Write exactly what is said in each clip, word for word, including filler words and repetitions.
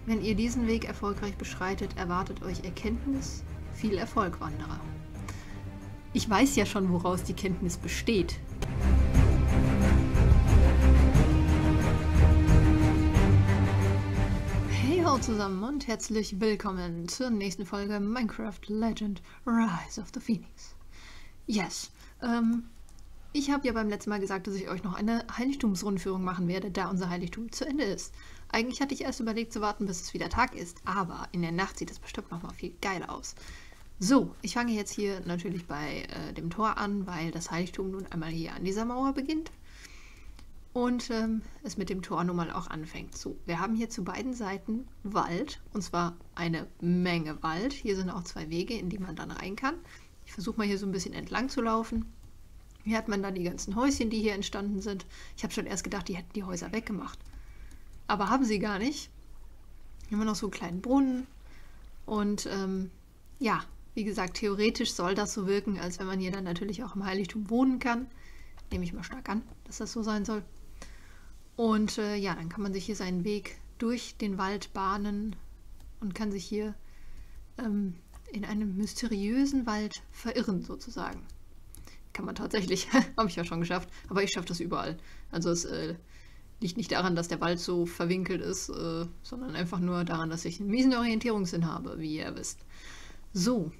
Wenn ihr diesen Weg erfolgreich beschreitet, erwartet euch Erkenntnis. Viel Erfolg, Wanderer. Ich weiß ja schon, woraus die Kenntnis besteht. Hey ho zusammen und herzlich willkommen zur nächsten Folge Minecraft Legend Rise of the Phoenix. Yes, ähm, ich habe ja beim letzten Mal gesagt, dass ich euch noch eine Heiligtumsrundführung machen werde, da unser Heiligtum zu Ende ist. Eigentlich hatte ich erst überlegt zu warten, bis es wieder Tag ist, aber in der Nacht sieht es bestimmt noch mal viel geiler aus. So, ich fange jetzt hier natürlich bei äh, dem Tor an, weil das Heiligtum nun einmal hier an dieser Mauer beginnt und ähm, es mit dem Tor nun mal auch anfängt. So, wir haben hier zu beiden Seiten Wald, und zwar eine Menge Wald. Hier sind auch zwei Wege, in die man dann rein kann. Ich versuche mal hier so ein bisschen entlang zu laufen. Hier hat man dann die ganzen Häuschen, die hier entstanden sind. Ich habe schon erst gedacht, die hätten die Häuser weggemacht. Aber haben sie gar nicht. Hier haben wir noch so einen kleinen Brunnen. Und ähm, ja, wie gesagt, theoretisch soll das so wirken, als wenn man hier dann natürlich auch im Heiligtum wohnen kann. Nehme ich mal stark an, dass das so sein soll. Und äh, ja, dann kann man sich hier seinen Weg durch den Wald bahnen und kann sich hier ähm, in einem mysteriösen Wald verirren, sozusagen. Kann man tatsächlich, habe ich ja schon geschafft, aber ich schaffe das überall. Also es äh, liegt nicht daran, dass der Wald so verwinkelt ist, äh, sondern einfach nur daran, dass ich einen miesen Orientierungssinn habe, wie ihr wisst. So,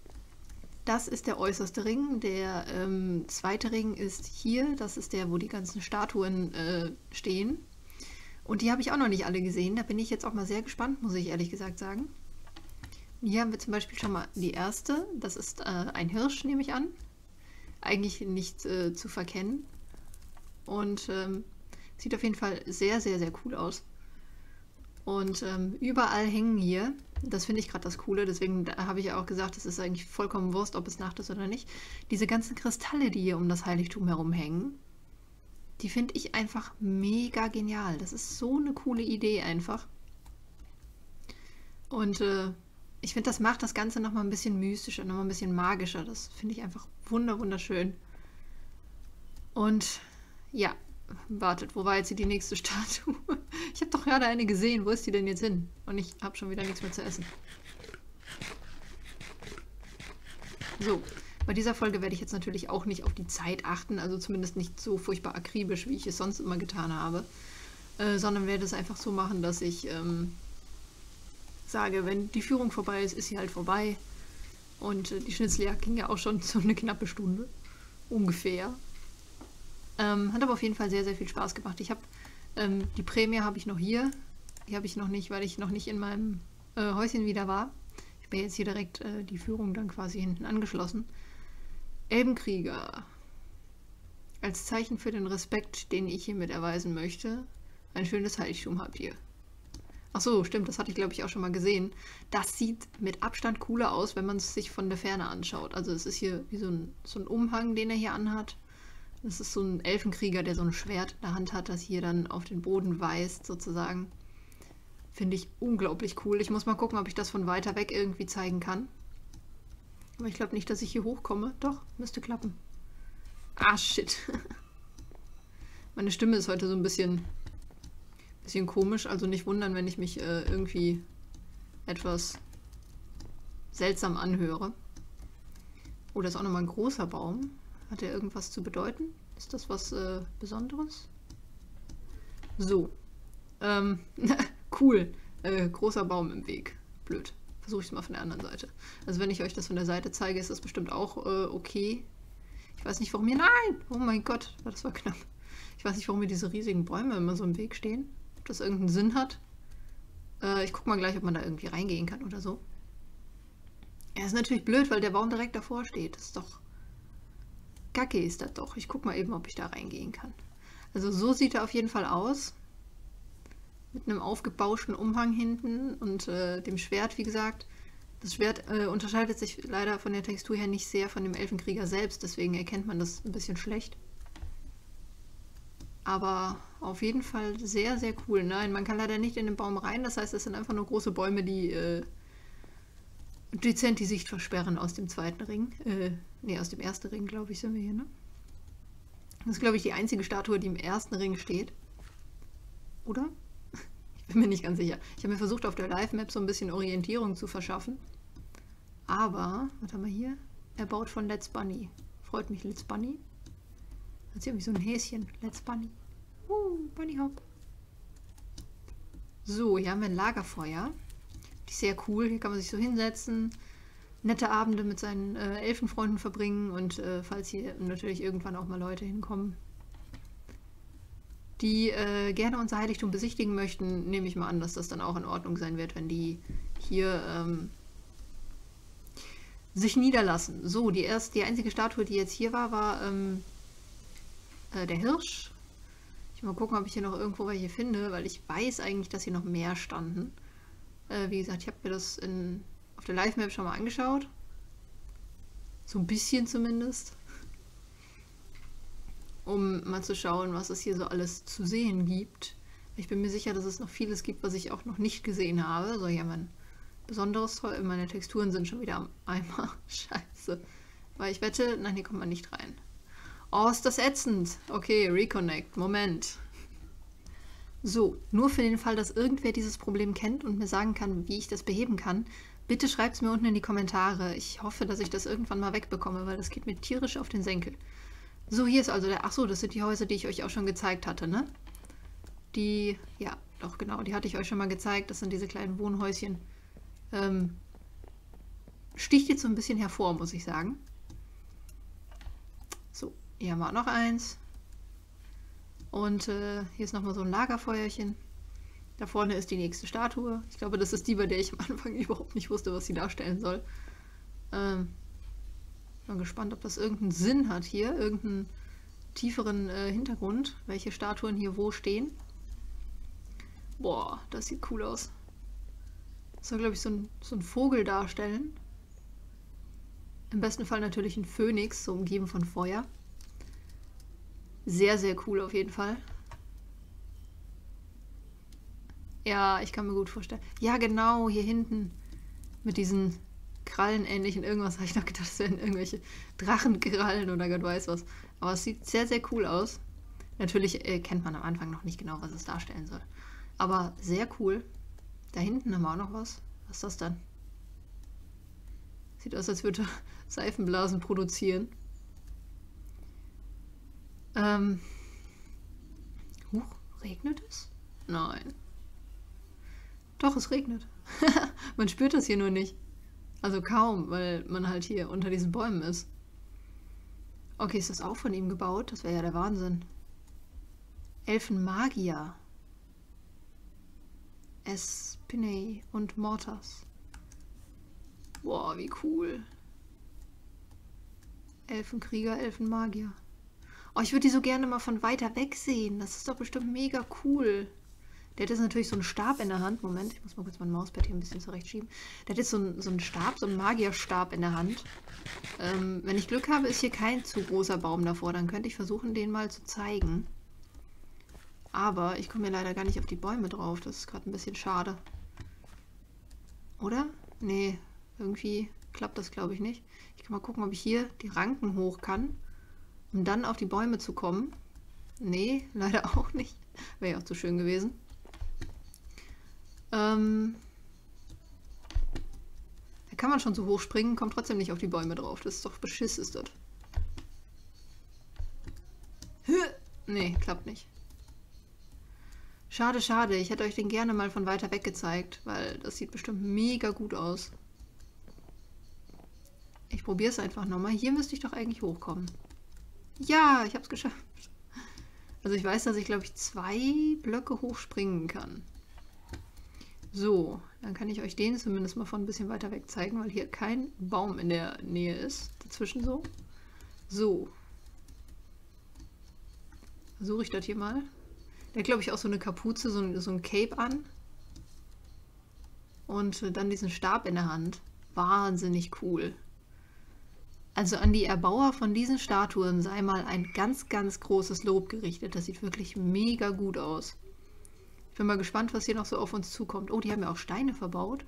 das ist der äußerste Ring. Der ähm, zweite Ring ist hier, das ist der, wo die ganzen Statuen äh, stehen. Und die habe ich auch noch nicht alle gesehen, da bin ich jetzt auch mal sehr gespannt, muss ich ehrlich gesagt sagen. Hier haben wir zum Beispiel schon mal die erste, das ist äh, ein Hirsch, nehme ich an. Eigentlich nicht äh, zu verkennen. Und ähm, sieht auf jeden Fall sehr, sehr, sehr cool aus. Und ähm, überall hängen hier, das finde ich gerade das Coole, deswegen habe ich auch gesagt, es ist eigentlich vollkommen Wurst, ob es Nacht ist oder nicht. Diese ganzen Kristalle, die hier um das Heiligtum herum hängen, die finde ich einfach mega genial. Das ist so eine coole Idee einfach. Und äh, ich finde, das macht das Ganze nochmal ein bisschen mystischer, nochmal ein bisschen magischer. Das finde ich einfach wunder wunderschön. Und ja, wartet, wo war jetzt hier die nächste Statue? Ich habe doch gerade eine gesehen. Wo ist die denn jetzt hin? Und ich habe schon wieder nichts mehr zu essen. So, bei dieser Folge werde ich jetzt natürlich auch nicht auf die Zeit achten, also zumindest nicht so furchtbar akribisch, wie ich es sonst immer getan habe, äh, sondern werde es einfach so machen, dass ich ähm, sage, wenn die Führung vorbei ist, ist sie halt vorbei. Und äh, die Schnitzeljagd ging ja auch schon so eine knappe Stunde. Ungefähr. Ähm, hat aber auf jeden Fall sehr, sehr viel Spaß gemacht. Ich habe ähm, die Prämie habe ich noch hier. Die habe ich noch nicht, weil ich noch nicht in meinem äh, Häuschen wieder war. Ich bin jetzt hier direkt äh, die Führung dann quasi hinten angeschlossen. Elbenkrieger. Als Zeichen für den Respekt, den ich hiermit erweisen möchte, ein schönes Heiligtum habt ihr. Ach so, stimmt, das hatte ich glaube ich auch schon mal gesehen. Das sieht mit Abstand cooler aus, wenn man es sich von der Ferne anschaut. Also es ist hier wie so ein, so ein Umhang, den er hier anhat. Das ist so ein Elfenkrieger, der so ein Schwert in der Hand hat, das hier dann auf den Boden weist, sozusagen. Finde ich unglaublich cool. Ich muss mal gucken, ob ich das von weiter weg irgendwie zeigen kann. Aber ich glaube nicht, dass ich hier hochkomme. Doch, müsste klappen. Ah, shit. Meine Stimme ist heute so ein bisschen, bisschen komisch. Also nicht wundern, wenn ich mich äh, irgendwie etwas seltsam anhöre. Oh, das ist auch nochmal ein großer Baum. Hat er irgendwas zu bedeuten? Ist das was äh, Besonderes? So. Ähm, cool. Äh, großer Baum im Weg. Blöd. Versuche ich es mal von der anderen Seite. Also wenn ich euch das von der Seite zeige, ist das bestimmt auch äh, okay. Ich weiß nicht, warum hier... Nein! Oh mein Gott, das war knapp. Ich weiß nicht, warum mir diese riesigen Bäume immer so im Weg stehen. Ob das irgendeinen Sinn hat. Äh, ich gucke mal gleich, ob man da irgendwie reingehen kann oder so. Ja, ist natürlich blöd, weil der Baum direkt davor steht. Das ist doch... Kacke ist das doch. Ich gucke mal eben, ob ich da reingehen kann. Also so sieht er auf jeden Fall aus. Mit einem aufgebauschten Umhang hinten und äh, dem Schwert, wie gesagt. Das Schwert äh, unterscheidet sich leider von der Textur her nicht sehr von dem Elfenkrieger selbst, deswegen erkennt man das ein bisschen schlecht. Aber auf jeden Fall sehr, sehr cool. Nein, man kann leider nicht in den Baum rein, das heißt, es sind einfach nur große Bäume, die äh, dezent die Sicht versperren aus dem zweiten Ring. Äh, ne, aus dem ersten Ring, glaube ich, sind wir hier, ne? Das ist, glaube ich, die einzige Statue, die im ersten Ring steht. Oder? bin mir nicht ganz sicher. Ich habe mir versucht, auf der Live-Map so ein bisschen Orientierung zu verschaffen. Aber, was haben wir hier? Erbaut von Let's Bunny. Freut mich, Let's Bunny. Jetzt hier irgendwie so ein Häschen. Let's Bunny. Uh, Bunny Hop. So, hier haben wir ein Lagerfeuer. Die ist sehr cool. Hier kann man sich so hinsetzen, nette Abende mit seinen äh, Elfenfreunden verbringen und äh, falls hier natürlich irgendwann auch mal Leute hinkommen, die äh, gerne unser Heiligtum besichtigen möchten, nehme ich mal an, dass das dann auch in Ordnung sein wird, wenn die hier ähm, sich niederlassen. So, die erste, die einzige Statue, die jetzt hier war, war ähm, äh, der Hirsch. Ich will mal gucken, ob ich hier noch irgendwo welche finde, weil ich weiß eigentlich, dass hier noch mehr standen. Äh, wie gesagt, ich habe mir das in, auf der Live-Map schon mal angeschaut. So ein bisschen zumindest. Um mal zu schauen, was es hier so alles zu sehen gibt. Ich bin mir sicher, dass es noch vieles gibt, was ich auch noch nicht gesehen habe. So, hier haben wir ein besonderes Toll. Meine Texturen sind schon wieder am Eimer. Scheiße. Weil ich wette, nein, hier kommt man nicht rein. Oh, ist das ätzend. Okay, Reconnect. Moment. So, nur für den Fall, dass irgendwer dieses Problem kennt und mir sagen kann, wie ich das beheben kann, bitte schreibt es mir unten in die Kommentare. Ich hoffe, dass ich das irgendwann mal wegbekomme, weil das geht mir tierisch auf den Senkel. So, hier ist also der... Achso, das sind die Häuser, die ich euch auch schon gezeigt hatte, ne? Die... Ja, doch, genau. Die hatte ich euch schon mal gezeigt. Das sind diese kleinen Wohnhäuschen. Ähm, sticht jetzt so ein bisschen hervor, muss ich sagen. So, hier haben wir auch noch eins. Und äh, hier ist nochmal so ein Lagerfeuerchen. Da vorne ist die nächste Statue. Ich glaube, das ist die, bei der ich am Anfang überhaupt nicht wusste, was sie darstellen soll. Ähm... Bin gespannt, ob das irgendeinen Sinn hat hier, irgendeinen tieferen äh, Hintergrund, welche Statuen hier wo stehen. Boah, das sieht cool aus. Das soll, glaube ich, so ein, so ein Vogel darstellen. Im besten Fall natürlich ein Phönix, so umgeben von Feuer. Sehr, sehr cool auf jeden Fall. Ja, ich kann mir gut vorstellen. Ja, genau, hier hinten mit diesen Krallen-ähnlichen irgendwas, habe ich noch gedacht, das wären irgendwelche Drachenkrallen oder Gott weiß was. Aber es sieht sehr, sehr cool aus. Natürlich äh, kennt man am Anfang noch nicht genau, was es darstellen soll. Aber sehr cool. Da hinten haben wir auch noch was. Was ist das dann? Sieht aus, als würde er Seifenblasen produzieren. Ähm. Huch, regnet es? Nein. Doch, es regnet. Man spürt das hier nur nicht. Also kaum, weil man halt hier unter diesen Bäumen ist. Okay, ist das auch von ihm gebaut? Das wäre ja der Wahnsinn. Elfenmagier. Espiney und Mortas. Boah, wie cool. Elfenkrieger, Elfenmagier. Oh, ich würde die so gerne mal von weiter weg sehen. Das ist doch bestimmt mega cool. Der hat jetzt natürlich so einen Stab in der Hand. Moment, ich muss mal kurz mein Mauspad hier ein bisschen zurechtschieben. Der hat jetzt so einen, so einen Stab, so einen Magierstab in der Hand. Ähm, wenn ich Glück habe, ist hier kein zu großer Baum davor. Dann könnte ich versuchen, den mal zu zeigen. Aber ich komme hier leider gar nicht auf die Bäume drauf. Das ist gerade ein bisschen schade. Oder? Nee, irgendwie klappt das, glaube ich, nicht. Ich kann mal gucken, ob ich hier die Ranken hoch kann, um dann auf die Bäume zu kommen. Nee, leider auch nicht. Wäre ja auch zu schön gewesen. Ähm, da kann man schon so hoch springen, kommt trotzdem nicht auf die Bäume drauf. Das ist doch beschiss, ist das. Nee, klappt nicht. Schade, schade. Ich hätte euch den gerne mal von weiter weg gezeigt, weil das sieht bestimmt mega gut aus. Ich probiere es einfach nochmal. Hier müsste ich doch eigentlich hochkommen. Ja, ich habe es geschafft. Also ich weiß, dass ich, glaube ich, zwei Blöcke hochspringen kann. So, dann kann ich euch den zumindest mal von ein bisschen weiter weg zeigen, weil hier kein Baum in der Nähe ist. Dazwischen so. So. Versuche ich das hier mal. Der hat, glaube ich, auch so eine Kapuze, so ein, so ein Cape an. Und äh, dann diesen Stab in der Hand. Wahnsinnig cool. Also an die Erbauer von diesen Statuen sei mal ein ganz, ganz großes Lob gerichtet. Das sieht wirklich mega gut aus. Ich bin mal gespannt, was hier noch so auf uns zukommt. Oh, die haben ja auch Steine verbaut.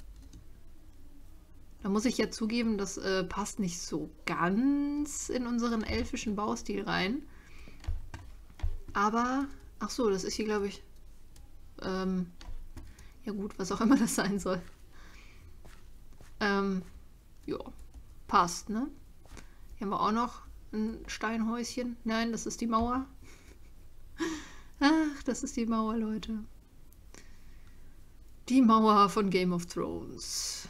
Da muss ich ja zugeben, das äh, passt nicht so ganz in unseren elfischen Baustil rein. Aber, ach so, das ist hier, glaube ich, ähm, Ja gut, was auch immer das sein soll. Ähm, ja, passt, ne? Hier haben wir auch noch ein Steinhäuschen. Nein, das ist die Mauer. Ach, das ist die Mauer, Leute. Die Mauer von Game of Thrones.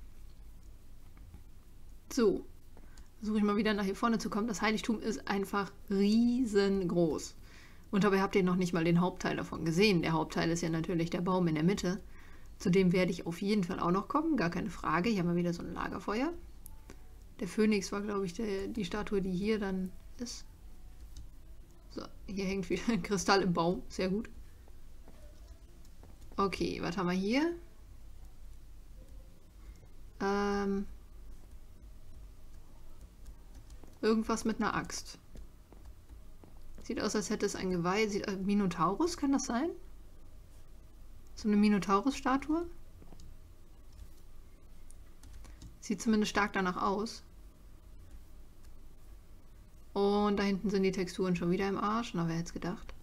So, versuche ich mal wieder nach hier vorne zu kommen. Das Heiligtum ist einfach riesengroß. Und dabei habt ihr noch nicht mal den Hauptteil davon gesehen. Der Hauptteil ist ja natürlich der Baum in der Mitte. Zu dem werde ich auf jeden Fall auch noch kommen, gar keine Frage. Hier haben wir wieder so ein Lagerfeuer. Der Phönix war, glaube ich, der, die Statue, die hier dann ist. So, hier hängt wieder ein Kristall im Baum. Sehr gut. Okay, was haben wir hier? Ähm... Irgendwas mit einer Axt. Sieht aus, als hätte es ein Geweih. Sieht, äh, Minotaurus, kann das sein? So eine Minotaurus-Statue? Sieht zumindest stark danach aus. Und da hinten sind die Texturen schon wieder im Arsch. Na, wer hätte es gedacht?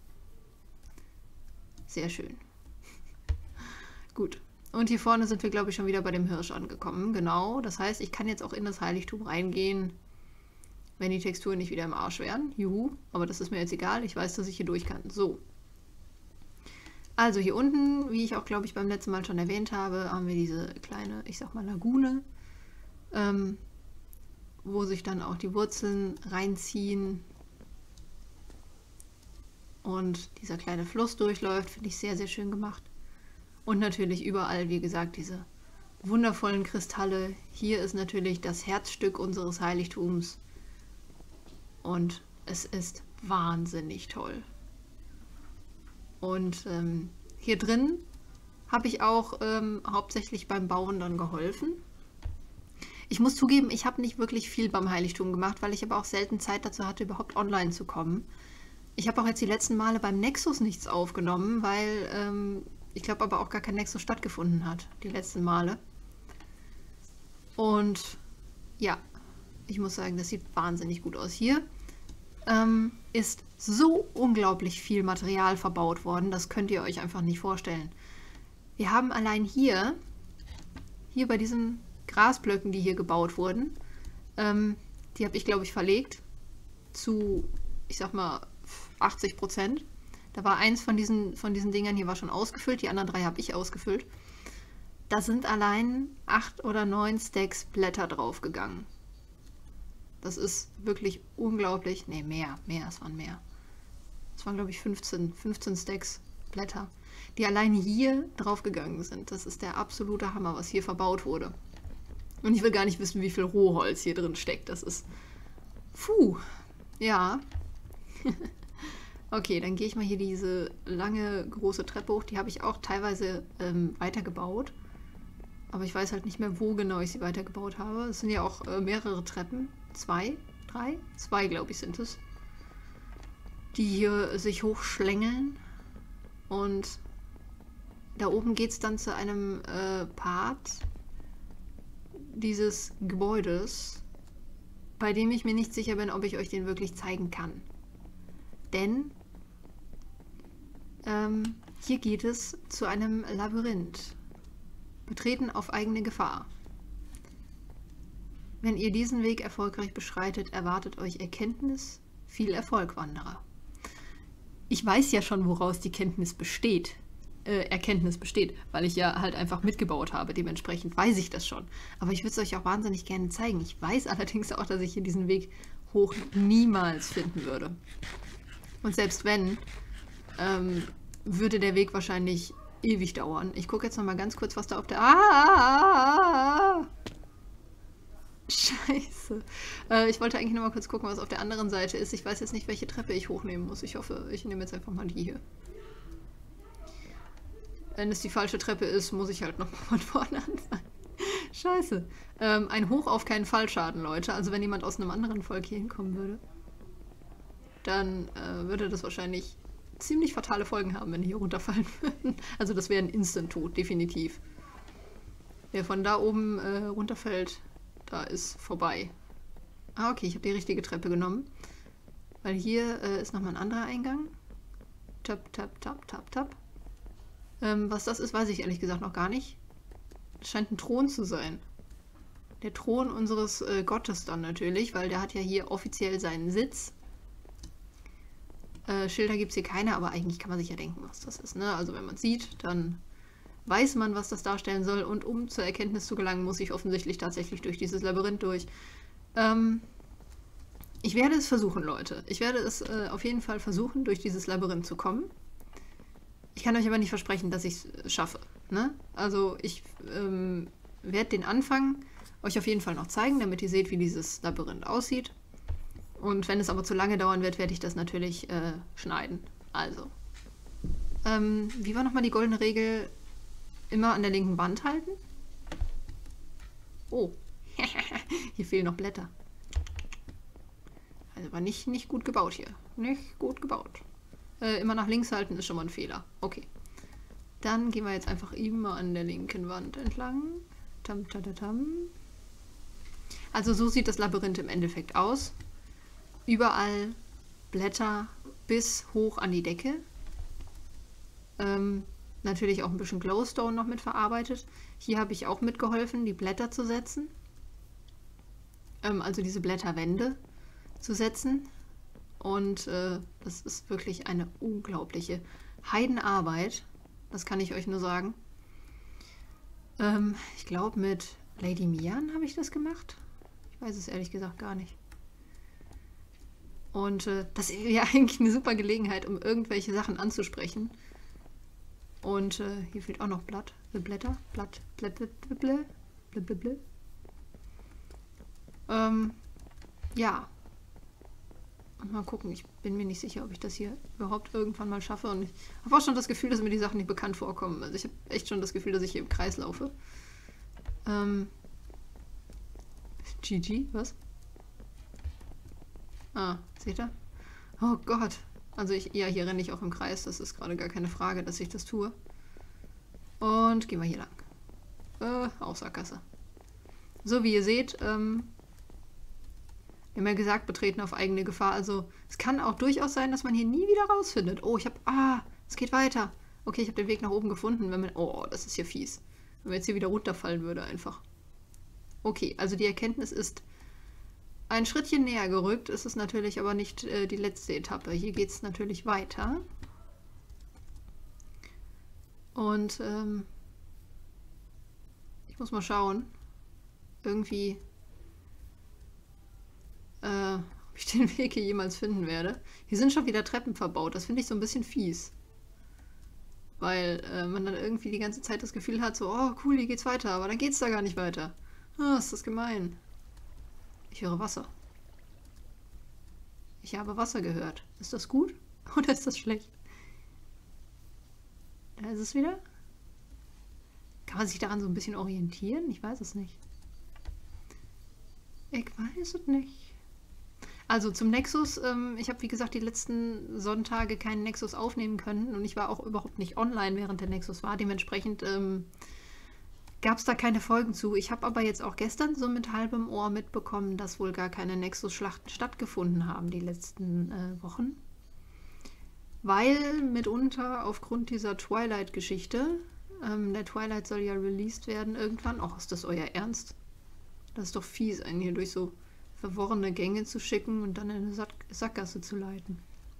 Sehr schön. Gut. Und hier vorne sind wir, glaube ich, schon wieder bei dem Hirsch angekommen. Genau. Das heißt, ich kann jetzt auch in das Heiligtum reingehen, wenn die Texturen nicht wieder im Arsch wären. Juhu. Aber das ist mir jetzt egal. Ich weiß, dass ich hier durch kann. So. Also hier unten, wie ich auch, glaube ich, beim letzten Mal schon erwähnt habe, haben wir diese kleine, ich sag mal, Lagune, ähm, wo sich dann auch die Wurzeln reinziehen und dieser kleine Fluss durchläuft. Finde ich sehr, sehr schön gemacht. Und natürlich überall, wie gesagt, diese wundervollen Kristalle. Hier ist natürlich das Herzstück unseres Heiligtums. Und es ist wahnsinnig toll. Und ähm, hier drin habe ich auch ähm, hauptsächlich beim Bauen dann geholfen. Ich muss zugeben, ich habe nicht wirklich viel beim Heiligtum gemacht, weil ich aber auch selten Zeit dazu hatte, überhaupt online zu kommen. Ich habe auch jetzt die letzten Male beim Nexus nichts aufgenommen, weil ähm, ich glaube aber auch gar kein Nexus stattgefunden hat, die letzten Male. Und ja, ich muss sagen, das sieht wahnsinnig gut aus. Hier ähm, ist so unglaublich viel Material verbaut worden, das könnt ihr euch einfach nicht vorstellen. Wir haben allein hier, hier bei diesen Grasblöcken, die hier gebaut wurden, ähm, die habe ich, glaube ich, verlegt zu, ich sag mal, achtzig Prozent. Da war eins von diesen, von diesen Dingern hier war schon ausgefüllt, die anderen drei habe ich ausgefüllt. Da sind allein acht oder neun Stacks Blätter draufgegangen. Das ist wirklich unglaublich. Ne, mehr, mehr, es waren mehr. Es waren, glaube ich, fünfzehn, fünfzehn Stacks Blätter, die allein hier draufgegangen sind. Das ist der absolute Hammer, was hier verbaut wurde. Und ich will gar nicht wissen, wie viel Rohholz hier drin steckt. Das ist... Puh. Ja. Okay, dann gehe ich mal hier diese lange, große Treppe hoch. Die habe ich auch teilweise ähm, weitergebaut. Aber ich weiß halt nicht mehr, wo genau ich sie weitergebaut habe. Es sind ja auch äh, mehrere Treppen. Zwei? Drei? Zwei, glaube ich, sind es. Die hier sich hochschlängeln. Und da oben geht es dann zu einem äh, Part dieses Gebäudes, bei dem ich mir nicht sicher bin, ob ich euch den wirklich zeigen kann. Denn ähm, hier geht es zu einem Labyrinth. Betreten auf eigene Gefahr. Wenn ihr diesen Weg erfolgreich beschreitet, erwartet euch Erkenntnis, viel Erfolg, Wanderer. Ich weiß ja schon, woraus die Kenntnis besteht. Äh, Erkenntnis besteht, weil ich ja halt einfach mitgebaut habe. Dementsprechend weiß ich das schon. Aber ich würde es euch auch wahnsinnig gerne zeigen. Ich weiß allerdings auch, dass ich hier diesen Weg hoch niemals finden würde. Und selbst wenn, ähm, würde der Weg wahrscheinlich ewig dauern. Ich gucke jetzt noch mal ganz kurz, was da auf der... Ah! Scheiße. Äh, ich wollte eigentlich noch mal kurz gucken, was auf der anderen Seite ist. Ich weiß jetzt nicht, welche Treppe ich hochnehmen muss. Ich hoffe, ich nehme jetzt einfach mal die hier. Wenn es die falsche Treppe ist, muss ich halt noch mal von vorne anfangen. Scheiße. Ähm, ein Hoch auf keinen Fallschaden, Leute. Also wenn jemand aus einem anderen Volk hier hinkommen würde, dann äh, würde das wahrscheinlich ziemlich fatale Folgen haben, wenn die hier runterfallen würden. Also das wäre ein Instant-Tod, definitiv. Wer von da oben äh, runterfällt, da ist vorbei. Ah, okay, ich habe die richtige Treppe genommen. Weil hier äh, ist nochmal ein anderer Eingang. Tap, tap, tap, tap, tap. Ähm, was das ist, weiß ich ehrlich gesagt noch gar nicht. Es scheint ein Thron zu sein. Der Thron unseres äh, Gottes dann natürlich, weil der hat ja hier offiziell seinen Sitz. Äh, Schilder gibt es hier keine, aber eigentlich kann man sich ja denken, was das ist. Ne? Also wenn man es sieht, dann weiß man, was das darstellen soll. Und um zur Erkenntnis zu gelangen, muss ich offensichtlich tatsächlich durch dieses Labyrinth durch. Ähm, ich werde es versuchen, Leute. Ich werde es äh, auf jeden Fall versuchen, durch dieses Labyrinth zu kommen. Ich kann euch aber nicht versprechen, dass ich es schaffe. Ne? Also ich ähm, werde den Anfang euch auf jeden Fall noch zeigen, damit ihr seht, wie dieses Labyrinth aussieht. Und wenn es aber zu lange dauern wird, werde ich das natürlich äh, schneiden. Also, ähm, wie war nochmal die goldene Regel? Immer an der linken Wand halten? Oh, hier fehlen noch Blätter. Also war nicht, nicht gut gebaut hier. Nicht gut gebaut. Äh, immer nach links halten ist schon mal ein Fehler. Okay. Dann gehen wir jetzt einfach immer an der linken Wand entlang. Tam, tam, tam, tam. Also so sieht das Labyrinth im Endeffekt aus. Überall Blätter bis hoch an die Decke. Ähm, natürlich auch ein bisschen Glowstone noch mit verarbeitet. Hier habe ich auch mitgeholfen, die Blätter zu setzen. Ähm, also diese Blätterwände zu setzen. Und äh, das ist wirklich eine unglaubliche Heidenarbeit. Das kann ich euch nur sagen. Ähm, ich glaube, mit Lady Mian habe ich das gemacht. Ich weiß es ehrlich gesagt gar nicht. Und äh, das ist ja eigentlich eine super Gelegenheit, um irgendwelche Sachen anzusprechen. Und äh, hier fehlt auch noch Blatt. Blätter. Blatt. Blä, blä, blä, blä, blä, blä, blä. Ähm, ja. Und mal gucken, ich bin mir nicht sicher, ob ich das hier überhaupt irgendwann mal schaffe. Und ich habe auch schon das Gefühl, dass mir die Sachen nicht bekannt vorkommen. Also ich habe echt schon das Gefühl, dass ich hier im Kreis laufe. Ähm. G G, was? Ah, seht ihr? Oh Gott. Also ich, ja, hier renne ich auch im Kreis. Das ist gerade gar keine Frage, dass ich das tue. Und gehen wir hier lang. Äh, auch Sackgasse. So, wie ihr seht, ähm, wir haben ja gesagt, betreten auf eigene Gefahr. Also es kann auch durchaus sein, dass man hier nie wieder rausfindet. Oh, ich habe... Ah, es geht weiter. Okay, ich habe den Weg nach oben gefunden. Wenn man, oh, das ist hier fies. Wenn man jetzt hier wieder runterfallen würde einfach. Okay, also die Erkenntnis ist ein Schrittchen näher gerückt. Ist es natürlich aber nicht äh, die letzte Etappe. Hier geht es natürlich weiter. Und ähm, ich muss mal schauen. Irgendwie... Äh, ob ich den Weg hier jemals finden werde. Hier sind schon wieder Treppen verbaut. Das finde ich so ein bisschen fies. Weil äh, man dann irgendwie die ganze Zeit das Gefühl hat, so, oh cool, hier geht's weiter. Aber dann geht's da gar nicht weiter. Ah, ist das gemein. Ich höre Wasser. Ich habe Wasser gehört. Ist das gut oder ist das schlecht? Da ist es wieder. Kann man sich daran so ein bisschen orientieren? Ich weiß es nicht. Ich weiß es nicht. Also zum Nexus, ähm, ich habe wie gesagt die letzten Sonntage keinen Nexus aufnehmen können und ich war auch überhaupt nicht online, während der Nexus war. Dementsprechend ähm, gab es da keine Folgen zu. Ich habe aber jetzt auch gestern so mit halbem Ohr mitbekommen, dass wohl gar keine Nexus-Schlachten stattgefunden haben die letzten äh, Wochen. Weil mitunter aufgrund dieser Twilight-Geschichte, ähm, der Twilight soll ja released werden irgendwann. Och, ist das euer Ernst? Das ist doch fies, einen hier durch so verworrene Gänge zu schicken und dann in eine Sack Sackgasse zu leiten.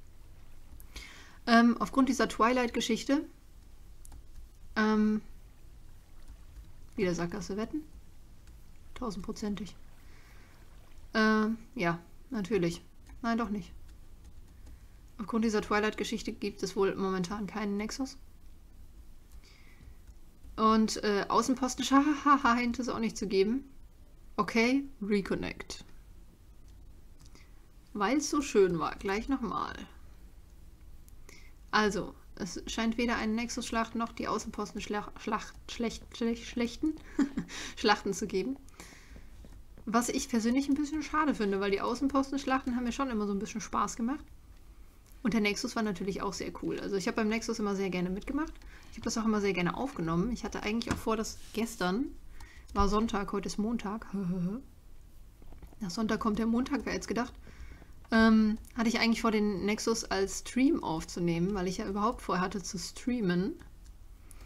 Ähm, aufgrund dieser Twilight-Geschichte ähm, wieder Sackgasse wetten? Tausendprozentig. Ähm, ja, natürlich. Nein, doch nicht. Aufgrund dieser Twilight-Geschichte gibt es wohl momentan keinen Nexus. Und äh, Außenposten scheint es auch nicht zu geben. Okay, Reconnect. Weil es so schön war. Gleich nochmal. Also, es scheint weder eine Nexus-Schlacht noch die Außenposten Schlacht, Schlacht, schlecht, schlecht, schlechten Schlachten zu geben. Was ich persönlich ein bisschen schade finde, weil die Außenposten-Schlachten haben mir schon immer so ein bisschen Spaß gemacht. Und der Nexus war natürlich auch sehr cool. Also ich habe beim Nexus immer sehr gerne mitgemacht. Ich habe das auch immer sehr gerne aufgenommen. Ich hatte eigentlich auch vor, dass gestern... War Sonntag, heute ist Montag. Nach Sonntag kommt der Montag, wäre jetzt gedacht. Ähm, hatte ich eigentlich vor, den Nexus als Stream aufzunehmen, weil ich ja überhaupt vorher hatte zu streamen.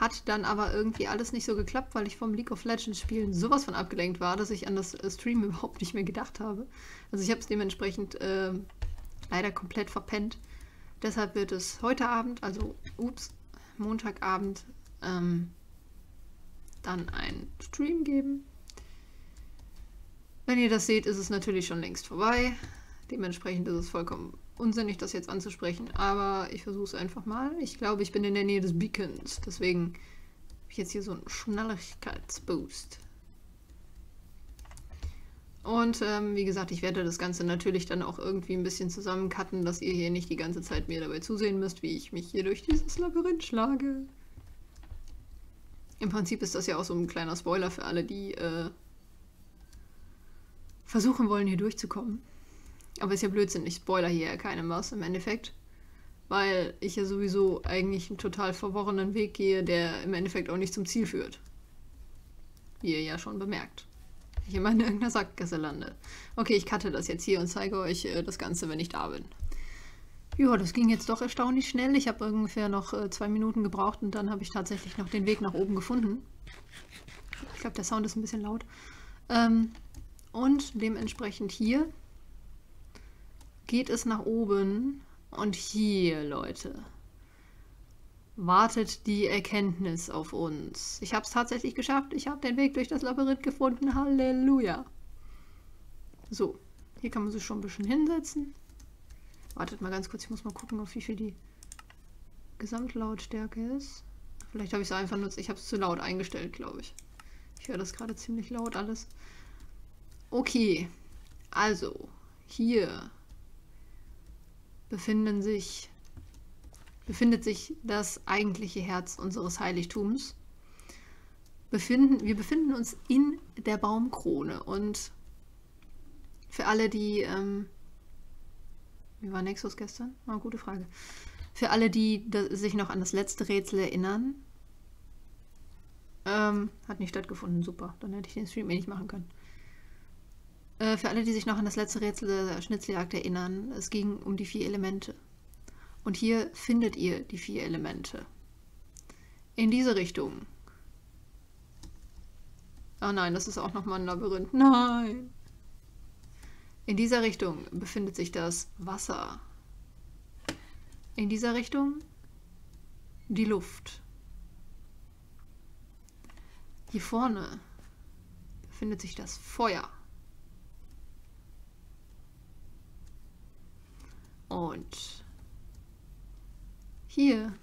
Hat dann aber irgendwie alles nicht so geklappt, weil ich vom League of Legends Spielen sowas von abgelenkt war, dass ich an das äh, Stream überhaupt nicht mehr gedacht habe. Also ich habe es dementsprechend äh, leider komplett verpennt. Deshalb wird es heute Abend, also ups, Montagabend, ähm, dann einen Stream geben. Wenn ihr das seht, ist es natürlich schon längst vorbei. Dementsprechend ist es vollkommen unsinnig, das jetzt anzusprechen, aber ich versuche es einfach mal. Ich glaube, ich bin in der Nähe des Beacons, deswegen habe ich jetzt hier so einen Schnelligkeitsboost. Und ähm, wie gesagt, ich werde das Ganze natürlich dann auch irgendwie ein bisschen zusammencutten, dass ihr hier nicht die ganze Zeit mir dabei zusehen müsst, wie ich mich hier durch dieses Labyrinth schlage. Im Prinzip ist das ja auch so ein kleiner Spoiler für alle, die äh, versuchen wollen, hier durchzukommen. Aber ist ja Blödsinn, ich spoiler hier ja keinem was im Endeffekt. Weil ich ja sowieso eigentlich einen total verworrenen Weg gehe, der im Endeffekt auch nicht zum Ziel führt. Wie ihr ja schon bemerkt. Ich immer in irgendeiner Sackgasse lande. Okay, ich cutte das jetzt hier und zeige euch äh, das Ganze, wenn ich da bin. Ja, das ging jetzt doch erstaunlich schnell. Ich habe ungefähr noch äh, zwei Minuten gebraucht und dann habe ich tatsächlich noch den Weg nach oben gefunden. Ich glaube, der Sound ist ein bisschen laut. Ähm, und dementsprechend hier geht es nach oben und hier, Leute, wartet die Erkenntnis auf uns. Ich habe es tatsächlich geschafft. Ich habe den Weg durch das Labyrinth gefunden. Halleluja. So, hier kann man sich schon ein bisschen hinsetzen. Wartet mal ganz kurz, ich muss mal gucken, auf wie viel die Gesamtlautstärke ist. Vielleicht habe ich es einfach nur, ich habe es zu laut eingestellt, glaube ich. Ich höre das gerade ziemlich laut alles. Okay, also hier befinden sich, befindet sich das eigentliche Herz unseres Heiligtums. Befinden, wir befinden uns in der Baumkrone und für alle, die, ähm, wie war Nexus gestern? Oh, gute Frage. Für alle, die sich noch an das letzte Rätsel erinnern, ähm, hat nicht stattgefunden, super, dann hätte ich den Stream eh nicht machen können. Für alle, die sich noch an das letzte Rätsel der Schnitzeljagd erinnern, es ging um die vier Elemente. Und hier findet ihr die vier Elemente. In diese Richtung. Oh nein, das ist auch nochmal ein Labyrinth. Nein! In dieser Richtung befindet sich das Wasser. In dieser Richtung die Luft. Hier vorne befindet sich das Feuer. Und hier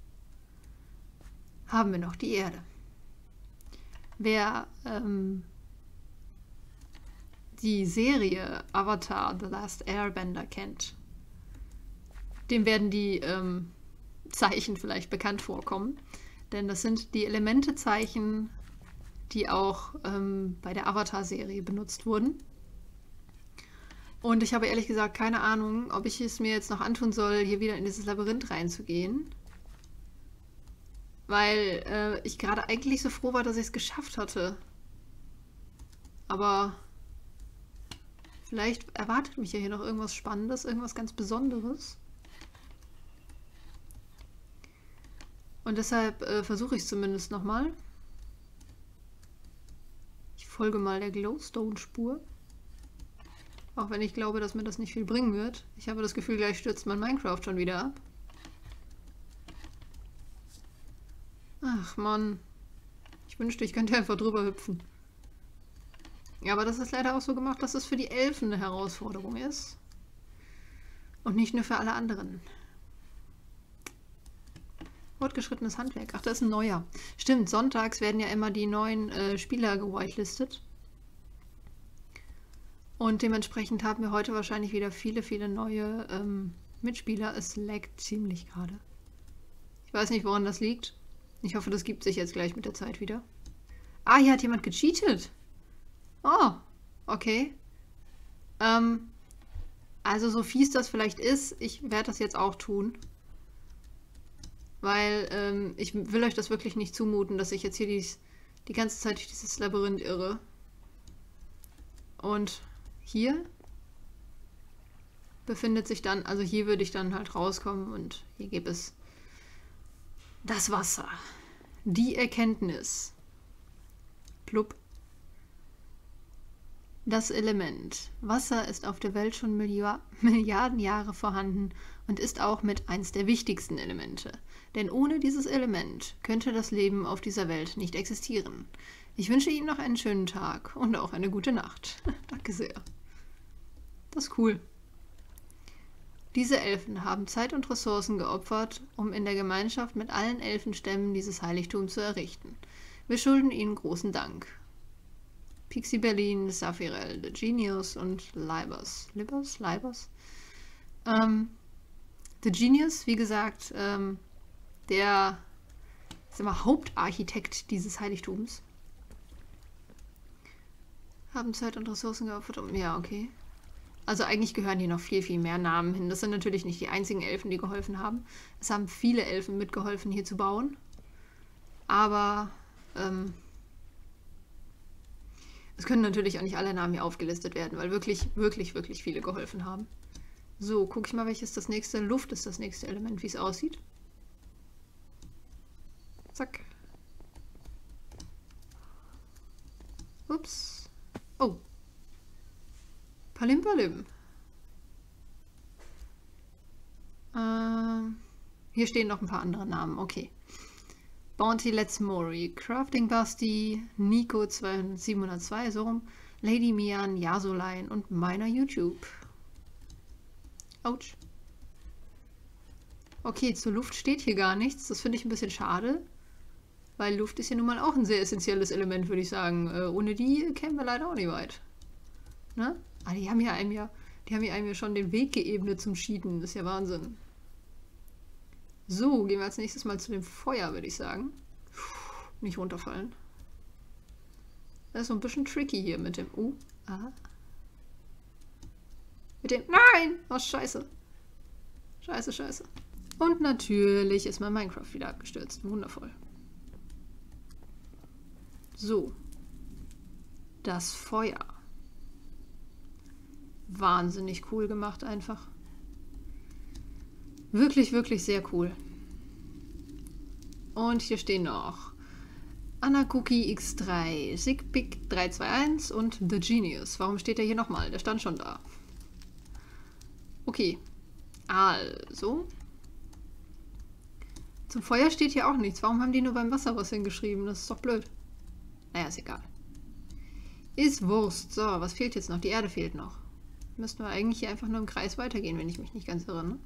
haben wir noch die Erde. Wer ähm, die Serie Avatar The Last Airbender kennt, dem werden die ähm, Zeichen vielleicht bekannt vorkommen. Denn das sind die Elementezeichen, die auch ähm, bei der Avatar-Serie benutzt wurden. Und ich habe ehrlich gesagt keine Ahnung, ob ich es mir jetzt noch antun soll, hier wieder in dieses Labyrinth reinzugehen. Weil äh, ich gerade eigentlich so froh war, dass ich es geschafft hatte. Aber vielleicht erwartet mich ja hier noch irgendwas Spannendes, irgendwas ganz Besonderes. Und deshalb äh, versuche ich es zumindest nochmal. Ich folge mal der Glowstone-Spur. Auch wenn ich glaube, dass mir das nicht viel bringen wird. Ich habe das Gefühl, gleich stürzt mein Minecraft schon wieder ab. Ach Mann. Ich wünschte, ich könnte einfach drüber hüpfen. Ja, aber das ist leider auch so gemacht, dass es für die Elfen eine Herausforderung ist. Und nicht nur für alle anderen. Fortgeschrittenes Handwerk. Ach, das ist ein neuer. Stimmt, sonntags werden ja immer die neuen äh, Spieler gewhitelistet. Und dementsprechend haben wir heute wahrscheinlich wieder viele, viele neue ähm, Mitspieler. Es laggt ziemlich gerade. Ich weiß nicht, woran das liegt. Ich hoffe, das gibt sich jetzt gleich mit der Zeit wieder. Ah, hier hat jemand gecheatet. Oh, okay. Ähm, also so fies das vielleicht ist, ich werde das jetzt auch tun. Weil ähm, ich will euch das wirklich nicht zumuten, dass ich jetzt hier dies, die ganze Zeit durch dieses Labyrinth irre. Und hier befindet sich dann, also hier würde ich dann halt rauskommen und hier gibt es das Wasser. Die Erkenntnis. Plupp. Das Element. Wasser ist auf der Welt schon Millia- Milliarden Jahre vorhanden und ist auch mit eins der wichtigsten Elemente. Denn ohne dieses Element könnte das Leben auf dieser Welt nicht existieren. Ich wünsche Ihnen noch einen schönen Tag und auch eine gute Nacht. Danke sehr. Das ist cool. Diese Elfen haben Zeit und Ressourcen geopfert, um in der Gemeinschaft mit allen Elfenstämmen dieses Heiligtum zu errichten. Wir schulden ihnen großen Dank. Pixie Berlin, Saphirel, The Genius und Libers. Libers? Libers? Ähm, The Genius, wie gesagt, ähm, der ist immer Hauptarchitekt dieses Heiligtums. Haben Zeit und Ressourcen geopfert, um... Ja, okay. Also eigentlich gehören hier noch viel, viel mehr Namen hin. Das sind natürlich nicht die einzigen Elfen, die geholfen haben. Es haben viele Elfen mitgeholfen, hier zu bauen. Aber ähm, es können natürlich auch nicht alle Namen hier aufgelistet werden, weil wirklich, wirklich, wirklich viele geholfen haben. So, gucke ich mal, welches das nächste... Luft ist das nächste Element, wie es aussieht. Zack. Ups. Oh. Palim Palim. Ähm, hier stehen noch ein paar andere Namen. Okay. Bounty Let's Mori, Crafting Basti, Nico siebenhundertzwei, so rum, Lady Mian, Yasulein und meiner YouTube. Autsch. Okay, zur Luft steht hier gar nichts. Das finde ich ein bisschen schade. Weil Luft ist ja nun mal auch ein sehr essentielles Element, würde ich sagen. Äh, ohne die kämen wir leider auch nicht weit. Ne? Ah, die haben ja einem ja, die haben ja einem ja schon den Weg geebnet zum Cheaten. Das ist ja Wahnsinn. So, gehen wir als nächstes mal zu dem Feuer, würde ich sagen. Puh, nicht runterfallen. Das ist so ein bisschen tricky hier mit dem... Uh, aha. Mit dem... Nein! Oh, scheiße. Scheiße, scheiße. Und natürlich ist mein Minecraft wieder abgestürzt. Wundervoll. So. Das Feuer. Wahnsinnig cool gemacht einfach. Wirklich, wirklich sehr cool. Und hier stehen noch Anakuki X drei, Sigpic drei zwei eins und The Genius. Warum steht der hier nochmal? Der stand schon da. Okay. Also. Zum Feuer steht hier auch nichts. Warum haben die nur beim Wasser was hingeschrieben? Das ist doch blöd. Naja, ist egal. Ist Wurst. So, was fehlt jetzt noch? Die Erde fehlt noch. Müssten wir eigentlich hier einfach nur im Kreis weitergehen, wenn ich mich nicht ganz irre, ne?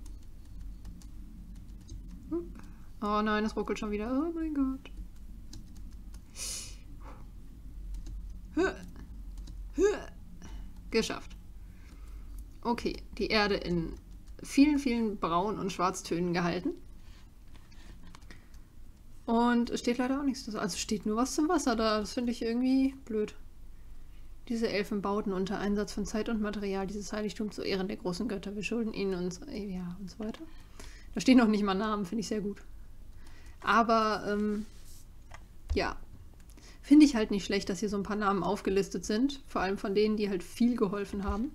Oh nein, es ruckelt schon wieder. Oh mein Gott. Geschafft. Okay, die Erde in vielen, vielen Braun- und Schwarztönen gehalten. Und es steht leider auch nichts. Also steht nur was zum Wasser da. Das finde ich irgendwie blöd. Diese Elfen bauten unter Einsatz von Zeit und Material dieses Heiligtum zu Ehren der großen Götter. Wir schulden ihnen uns, ja, und so weiter. Da stehen noch nicht mal Namen, finde ich sehr gut. Aber, ähm, ja. Finde ich halt nicht schlecht, dass hier so ein paar Namen aufgelistet sind. Vor allem von denen, die halt viel geholfen haben.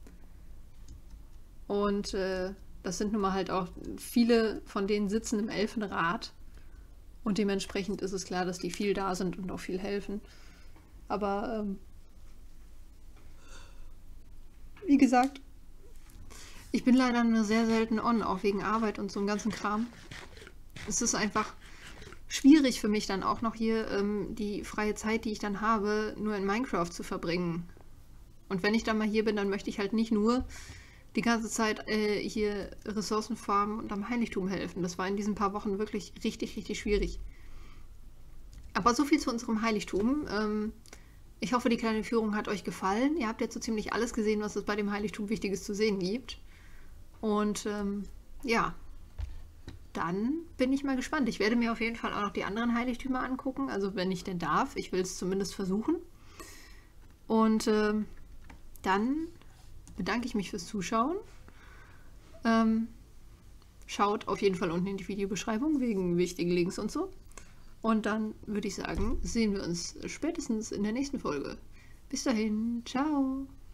Und äh, das sind nun mal halt auch viele von denen sitzen im Elfenrat. Und dementsprechend ist es klar, dass die viel da sind und auch viel helfen. Aber, ähm, wie gesagt, ich bin leider nur sehr selten on, auch wegen Arbeit und so einem ganzen Kram. Es ist einfach schwierig für mich dann auch noch hier ähm, die freie Zeit, die ich dann habe, nur in Minecraft zu verbringen. Und wenn ich dann mal hier bin, dann möchte ich halt nicht nur die ganze Zeit äh, hier Ressourcen farmen und am Heiligtum helfen. Das war in diesen paar Wochen wirklich richtig, richtig schwierig. Aber so viel zu unserem Heiligtum. Ähm, ich hoffe, die kleine Führung hat euch gefallen. Ihr habt jetzt so ziemlich alles gesehen, was es bei dem Heiligtum Wichtiges zu sehen gibt. Und ähm, ja, dann bin ich mal gespannt. Ich werde mir auf jeden Fall auch noch die anderen Heiligtümer angucken. Also wenn ich denn darf. Ich will es zumindest versuchen. Und ähm, dann bedanke ich mich fürs Zuschauen. Ähm, schaut auf jeden Fall unten in die Videobeschreibung wegen wichtigen Links und so. Und dann würde ich sagen, sehen wir uns spätestens in der nächsten Folge. Bis dahin, ciao!